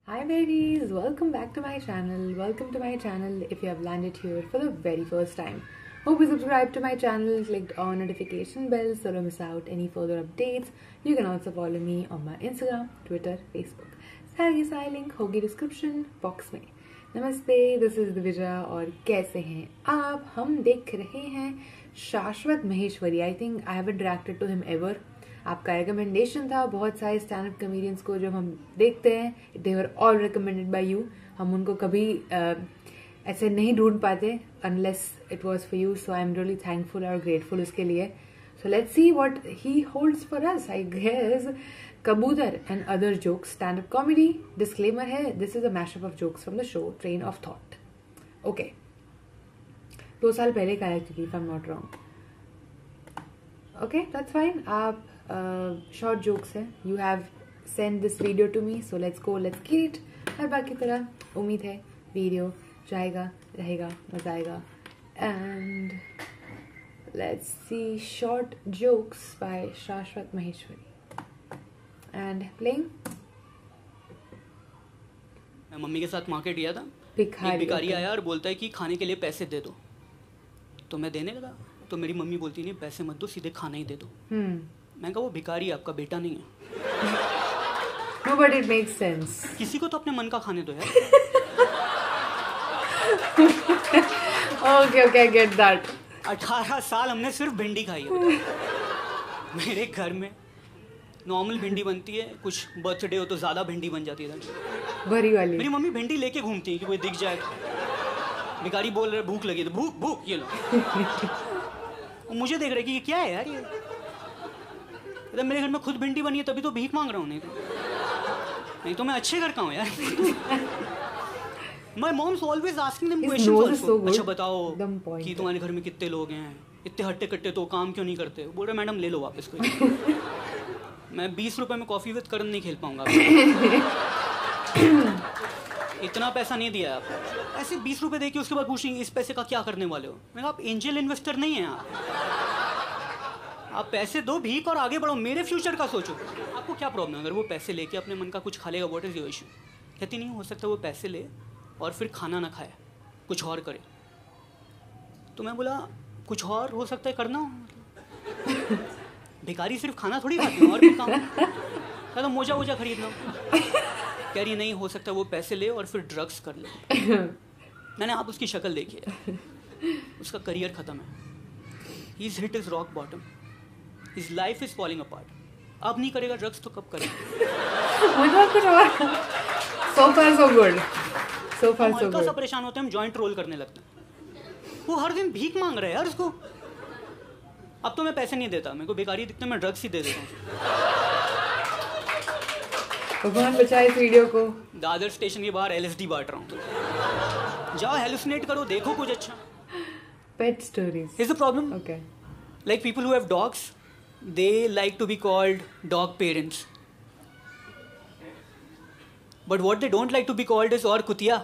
Hi berries, welcome back to my channel. Welcome to my channel if you have landed here for the very first time. Hope you subscribed to my channel, clicked on notification bell so don't miss out any further updates. You can also follow me on my Instagram, Twitter, Facebook. सारी link होगी description box में. नमस्ते, this is Divija और कैसे हैं आप? हम देख रहे हैं Shashwat Maheshwari. I think I haven't reacted to him ever. आपका रिकमेंडेशन था. बहुत सारे स्टैंड अप कॉमेडियंस को जब हम देखते हैं, they were all recommended by you. हम उनको कभी ऐसे नहीं ढूंढ पाते unless it was for you. So I am really thankful और ग्रेटफुल उसके लिए. So let's see what he holds for us. I guess कबूतर and other jokes, stand up comedy. Disclaimer है, this is a mashup of jokes from the show train of thought. Okay, 2 साल पहले का है क्योंकि if I am not wrong. Okay, that's fine. आप short jokes है. You have send this video to me, so let's go, let's get. हर बार की तरह उम्मीद है वीडियो जाएगा, रहेगा, मजा आएगा. And let's see short jokes by Shashwat Maheshwari. And playing. मैं मम्मी के साथ मार्केट गया था. भिखारी. एक भिखारी आया और बोलता है कि खाने के लिए पैसे दे दो. तो मैं देने लगा तो मेरी मम्मी बोलती नहीं, पैसे मत दो, सीधे खाना ही दे दो. मैं कहा वो भिखारी आपका बेटा नहीं है. No, but it makes sense. किसी को तो अपने मन का खाने दो यार. Okay, I get that. 18 साल हमने सिर्फ भिंडी खाई है. मेरे घर में नॉर्मल भिंडी बनती है, कुछ बर्थडे हो तो ज़्यादा भिंडी बन जाती है. भरी वाली. मेरी मम्मी भिंडी लेके घूमती है कि कोई दिख जाए. भिखारी बोल रहे भूख लगी तो भूख भूख ये लो. मुझे देख रहे कि ये क्या है यार. ये जब मेरे घर में खुद भिंडी बनी है तभी तो भीख मांग रहा हूँ. नहीं तो मैं अच्छे घर का हूँ यार. My mom's always asking them questions also. अच्छा बताओ कि तुम्हारे घर में कितने लोग हैं, इतने हट्टे कट्टे तो काम क्यों नहीं करते. बोल रहे मैडम ले लो वापस कोई. मैं 20 रुपए में कॉफी विद करण नहीं खेल पाऊंगा. इतना पैसा नहीं दिया आप. ऐसे 20 रुपए दे के उसके बाद पूछेंगे इस पैसे का क्या करने वाले हो. मैंने कहा आप एंजल इन्वेस्टर नहीं हैं. आप पैसे दो भीख और आगे बढ़ो. मेरे फ्यूचर का सोचो. आपको क्या प्रॉब्लम है अगर वो पैसे लेके अपने मन का कुछ खा लेगा. What is your issue. कहती नहीं हो सकता वो पैसे ले और फिर खाना ना खाए, कुछ और करे. तो मैं बोला कुछ और हो सकता है करना. भिखारी सिर्फ खाना थोड़ी खाते हैं, और भी काम. कहता मोजा वोजा खरीदना. कह रही नहीं हो सकता वो पैसे ले और फिर ड्रग्स कर ले. मैंने आप उसकी शक्ल देखी है. उसका करियर खत्म है. He is hit is rock bottom. His life is falling apart. अब नहीं करेगा ड्रग्स तो कब करेगा. So far so good. So far so हल्का सा good. परेशान होते हैं, हम जॉइंट रोल करने लगते हैं. वो हर दिन भीख मांग रहे हैं यार उसको. अब तो मैं पैसे नहीं देता. मेरे को भिखारी दिखते मैं ड्रग्स ही दे देता हूँ. भगवान बचाए इस वीडियो को. दादर स्टेशन के बाहर LSD बांट रहा हूँ. जाओ हेलुसिनेट करो, देखो कुछ अच्छा. Pet stories. Here's the problem. Okay. Like people who have dogs, they like to be called dog parents. But what they don't like to be called is और कुतिया.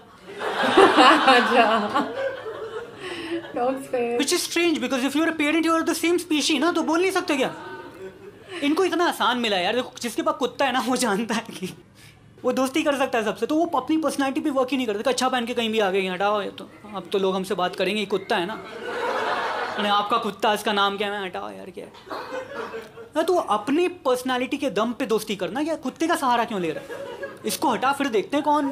Dogs fair. Which is strange because if you're a parent, you are the same species ना, तो बोल नहीं सकते क्या. इनको इतना आसान मिला यार. देखो जिसके पास कुत्ता है ना वो जानता है कि वो दोस्ती कर सकता है सबसे. तो वो अपनी पर्सनैलिटी पे वर्क ही नहीं करता. अच्छा पहन के कहीं भी आ गए हटाओ. ये तो अब तो लोग हमसे बात करेंगे कुत्ता है ना. अरे आपका कुत्ता, इसका नाम क्या है. हटाओ यार क्या है. तो अपनी पर्सनैलिटी के दम पे दोस्ती करना. क्या कुत्ते का सहारा क्यों ले रहा है. इसको हटा फिर देखते हैं कौन.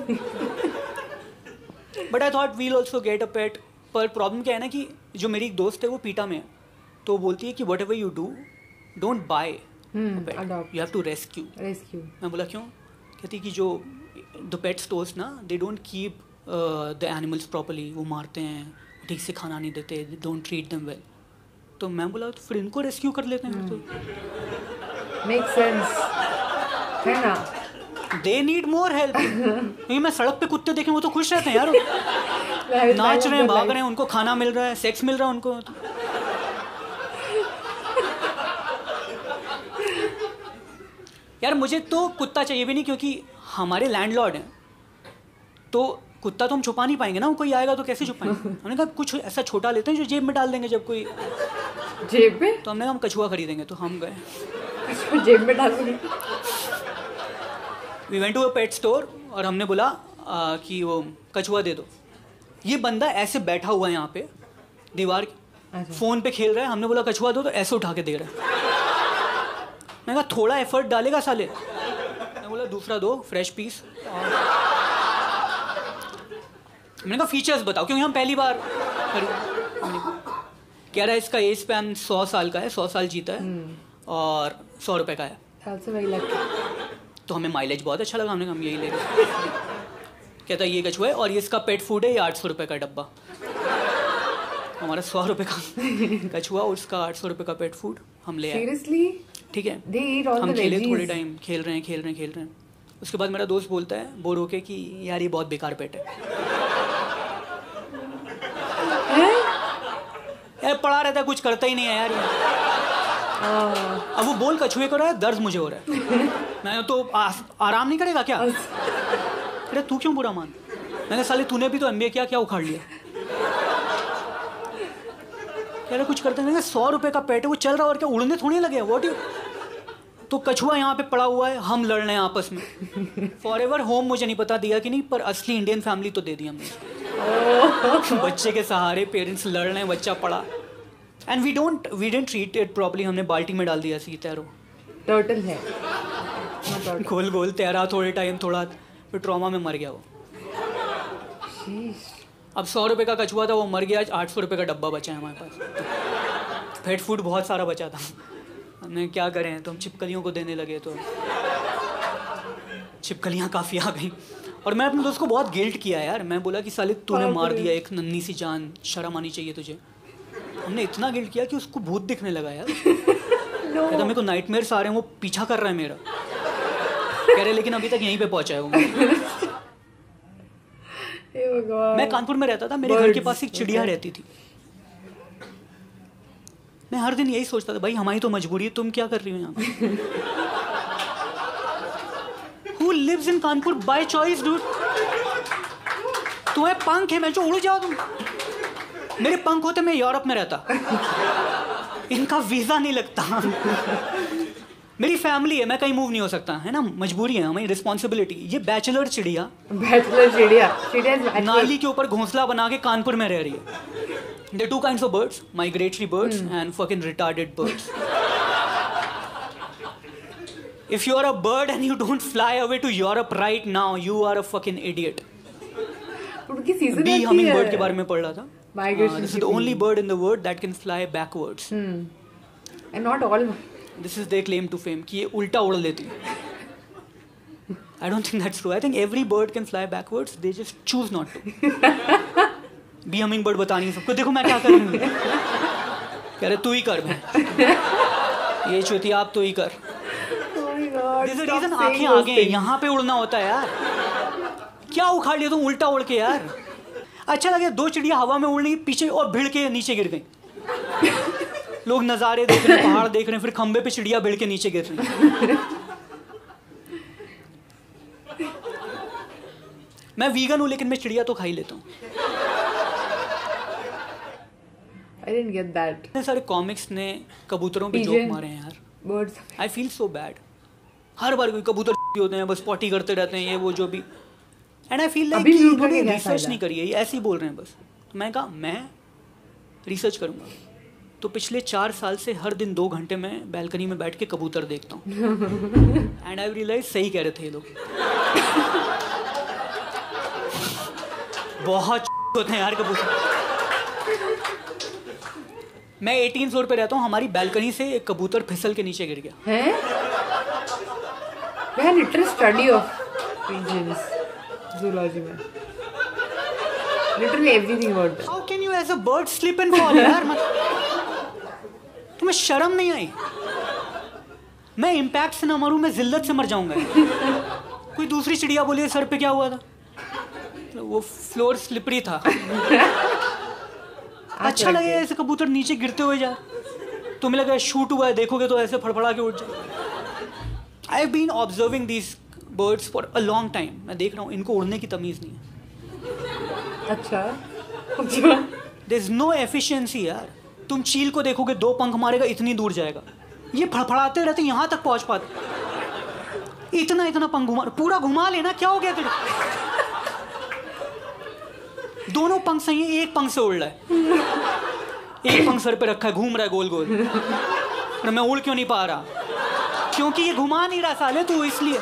But I thought we'll also get a pet. पर प्रॉब्लम क्या है ना कि जो मेरी एक दोस्त है वो पीटा में है. तो बोलती है कि whatever you do don't buy, you have to rescue. मैं बोला क्यों. कहती कि जो द पेट स्टोर्स ना, they don't keep the animals properly. वो मारते हैं, ठीक से खाना नहीं देते, they don't treat them well. तो मैं बोला तो फिर इनको रेस्क्यू कर लेते हैं. तो मेक सेंस है ना. They need more help. नहीं मैं सड़क पे कुत्ते देखे वो तो खुश रहते हैं यार. नाच रहे हैं, भाग रहे हैं, उनको खाना मिल रहा है, सेक्स मिल रहा है उनको. यार मुझे तो कुत्ता चाहिए भी नहीं क्योंकि हमारे लैंडलॉर्ड हैं. तो कुत्ता तो हम छुपा नहीं पाएंगे ना. कोई आएगा तो कैसे छुपाएंगे. हमने कहा कुछ ऐसा छोटा लेते हैं जो जेब में डाल देंगे. जब कोई जेब में, तो हमने कहा हम कछुआ खरीदेंगे. तो हम गए जेब में डाल देंगे. We went to a pet store और हमने बोला कि वो कछुआ दे दो। ये बंदा ऐसे बैठा हुआ है यहाँ पे दीवार फ़ोन पे खेल रहा है। हमने बोला कछुआ दो तो ऐसे उठा के दे रहा है। मैंने कहा थोड़ा एफर्ट डालेगा साले। मैंने बोला दूसरा दो फ्रेश पीस। और मैंने कहा फीचर्स बताओ क्योंकि हम पहली बार कह रहा है इसका एज स्पैन 100 साल का है, 100 साल जीता है और 100 रुपये का है। तो हमें माइलेज बहुत अच्छा लगा, हमने हम यही ले गए। कहता है ये कछुआ है और ये इसका पेट फूड है, ये 800 रुपये का डब्बा। हमारा 100 रुपये का कछुआ और उसका 800 रुपये का पेट फूड हम ले आए। ठीक है, हम खेले थोड़े टाइम, खेल रहे हैं। उसके बाद मेरा दोस्त बोलता है बोर होके कि यार ये बहुत बेकार पेट है। यार पड़ा रहता है, कुछ करता ही नहीं है यार ये। अब वो बोल कछुए को रहा है, दर्द मुझे हो रहा है। मैं तो आराम नहीं करेगा क्या? अरे तू क्यों बुरा मान? मैंने साले तूने भी तो MBA किया, क्या उखाड़ लिया? कह रहे कुछ करते नहीं, 100 रुपये का पेट है, वो चल रहा और क्या उड़ने थोड़ी लगे? What you? तो कछुआ यहाँ पे पड़ा हुआ है, हम लड़ रहे हैं आपस में। फॉरएवर होम मुझे नहीं पता दिया कि नहीं, पर असली इंडियन फैमिली तो दे दी हमने। बच्चे के सहारे पेरेंट्स लड़ रहे हैं, बच्चा पड़ा। And we didn't treat it properly. हमने बाल्टी में डाल दिया सी तैरो। टर्टल है, गोल गोल तैरा थोड़े टाइम, थोड़ा फिर ट्रॉमा में मर गया वो। अब 100 रुपये का कछुआ था, वो मर गया। 800 रुपये का डब्बा बचा है हमारे पास। पेट फूड बहुत सारा बचा था। हमने क्या करें, तो हम छिपकलियों को देने लगे, तो छिपकलियाँ काफ़ी आ गई। और मैं अपने दोस्त को बहुत गिल्ट किया यार। मैं बोला कि साले तूने मार दिया एक नन्ही सी जान, शर्म आनी चाहिए तुझे। हमने इतना गिल्ट किया कि उसको भूत दिखने लगा यार। कहता मेरे को नाइटमेयर्स आ रहे हैं, वो पीछा कर रहा है मेरा। कह रहे लेकिन अभी तक यहीं पे पहुंचा है वो। मैं कानपुर में रहता था, मेरे घर के पास एक चिड़िया रहती थी। मैं हर दिन यही सोचता था, भाई हमारी तो मजबूरी है, तुम क्या कर रही हो यहाँ? Who lives in Kanpur by choice, dude? तुम्हें पंख है, मैं जो उड़ जाओ तुम। मेरे पंख होते मैं यूरोप में रहता। इनका वीजा नहीं लगता। मेरी फैमिली है, मैं कहीं मूव नहीं हो सकता, है ना, मजबूरी है, हमारी रिस्पॉन्सिबिलिटी। ये बैचलर चिड़िया नाली के ऊपर घोंसला बना के कानपुर में रह रही है। There are two kinds of birds, migratory birds and fucking retarded birds. If you are a bird and you don't fly away to Europe right now, you are a fucking idiot. उनकी season Bee hummingbird के बारे में पढ़ रहा था। Migration This is the only bird in the world that can fly backwards. And not all. This is their claim to fame कि ये उल्टा उड़ लेती है। I don't think that's true. I think every bird can fly backwards. They just choose not to. Bee hummingbird बता नहीं सबको, देखो मैं क्या कर रही हूँ। कह रहे तू ही कर भाई, ये चुतिया आप तो ही कर। There's a reason आँखें आगे हैं, यहाँ पे उड़ना होता है यार। क्या उखाड़ लिया तुम उल्टा उड़ के यार? अच्छा लगे, 2 चिड़िया हवा में उड़ रही पीछे और भिड़ के नीचे गिर गई। लोग नज़ारे देख रहे हैं, पहाड़ देख रहे हैं, फिर खंबे पे चिड़िया भिड़ के नीचे गिर रही। मैं वीगन हूँ लेकिन मैं चिड़िया तो खा ही लेता हूँ। I didn't get that. इतने सारे कॉमिक्स ने कबूतरों पे जोक मारे हैं यार। Birds. I feel so bad. हर बार कोई कबूतर होते हैं, बस पॉटी करते रहते हैं, ये वो जो भी। एंड आई फील लाइक इन्होंने रिसर्च नहीं करी है, ये ऐसे ही बोल रहे हैं बस। तो मैं कहा मैं रिसर्च करूँगा। तो पिछले 4 साल से हर दिन 2 घंटे में बैल्कनी में बैठ के कबूतर देखता हूँ। एंड आई रियलाइज सही कह रहे थे ये लोग। बहुत होते हैं यार कबूतर। मैं 18 फ्लोर पे रहता हूँ, हमारी बैल्कनी से एक कबूतर फिसल के नीचे गिर गया है। मैं literal study of pigeons zoology में literally everything about that. How can you as a bird slip and fall यार? तुम्हें शर्म नहीं आई? मैं इम्पैक्ट से ना मरूं, मैं जिल्लत से मर जाऊंगा। कोई दूसरी चिड़िया बोली सर पे क्या हुआ था? वो फ्लोर स्लिपरी था। अच्छा लगे ऐसे कबूतर नीचे गिरते हुए जा, तुम्हें लगा शूट हुआ है, देखोगे तो ऐसे फड़फड़ा के उठ जाए। I have been observing these birds for a long time. मैं देख रहा हूँ इनको उड़ने की तमीज़ नहीं है। अच्छा देयर इज नो एफिशिएंसी यार। तुम चील को देखोगे, 2 पंख मारेगा इतनी दूर जाएगा, ये फड़फड़ाते रहते यहाँ तक पहुँच पाते। इतना इतना पंख घुमा, पूरा घुमा लेना, क्या हो गया तेरे? दोनों पंख सही है, एक पंख से उड़ रहा है, एक पंख सर पे रखा है, घूम रहा है गोल गोल, और मैं उड़ क्यों नहीं पा रहा? क्योंकि ये घुमा नहीं रहा साले तू, इसलिए।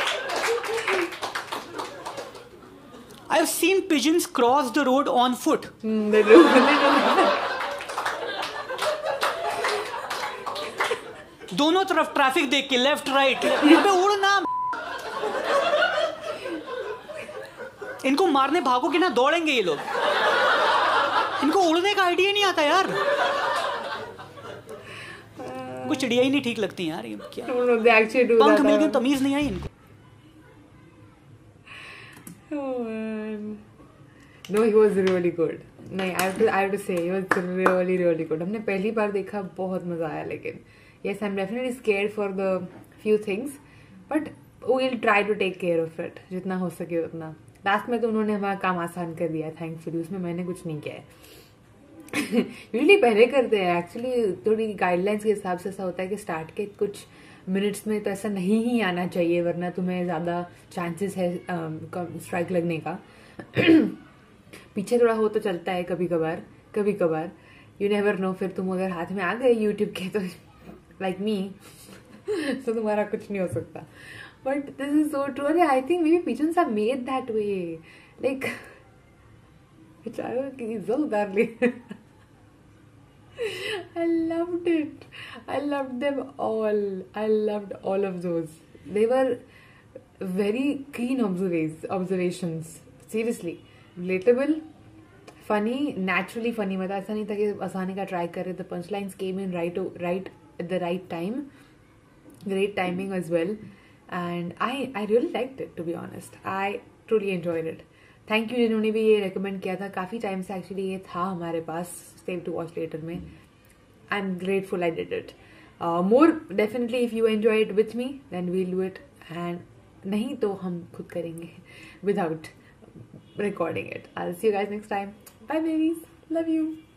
I've seen pigeons cross the road on foot. दोनों तरफ ट्रैफिक देख के, लेफ्ट राइट, अबे उड़ना। इनको मारने भागोगे ना, दौड़ेंगे ये लोग। इनको उड़ने का आइडिया नहीं आता यार। कुछ चिड़िया ही नहीं ठीक लगती यार, ये क्या पंख मिल गए, तमीज नहीं आई इनको। No, he was really good. नहीं, I have to say, he was really really good. हमने पहली बार देखा, बहुत मजा आया। लेकिन yes, I'm definitely scared for the few things, but we'll try to take care of it जितना हो सके उतना। लास्ट में तो उन्होंने हमारा काम आसान कर दिया, थैंकफुली। उसमें मैंने कुछ नहीं किया है। यूजली पहले करते हैं एक्चुअली, थोड़ी गाइडलाइंस के हिसाब से ऐसा होता है कि स्टार्ट के कुछ मिनट्स में तो ऐसा नहीं ही आना चाहिए, वरना तुम्हें ज्यादा चांसेस है स्ट्राइक लगने का। पीछे थोड़ा हो तो चलता है कभी कभार, यू नेवर नो। फिर तुम अगर हाथ में आ गए यूट्यूब के तो लाइक मी तो तुम्हारा कुछ नहीं हो सकता। But this is so true. I think maybe pigeons are made that way, like बेचारों की इज्जत उतार ली। I loved it. I loved them all. I loved all of those. They were very keen observations. Seriously. Relatable, funny, naturally funny. मतलब ऐसा नहीं था कि हंसाने का ट्राई कर रहे थे। Punchlines came in right at the right time. Great timing as well. And I really liked it, to be honest. I truly enjoyed it. Thank you जिन्होंने भी ये रिकमेंड किया था। काफ़ी टाइम से एक्चुअली ये था हमारे पास सेव टू वॉच लेटर में। I am grateful I did it. More definitely if you enjoy it with me then we'll do it, and नहीं तो हम खुद करेंगे without recording it. I will see you guys next time. Bye babies, love you.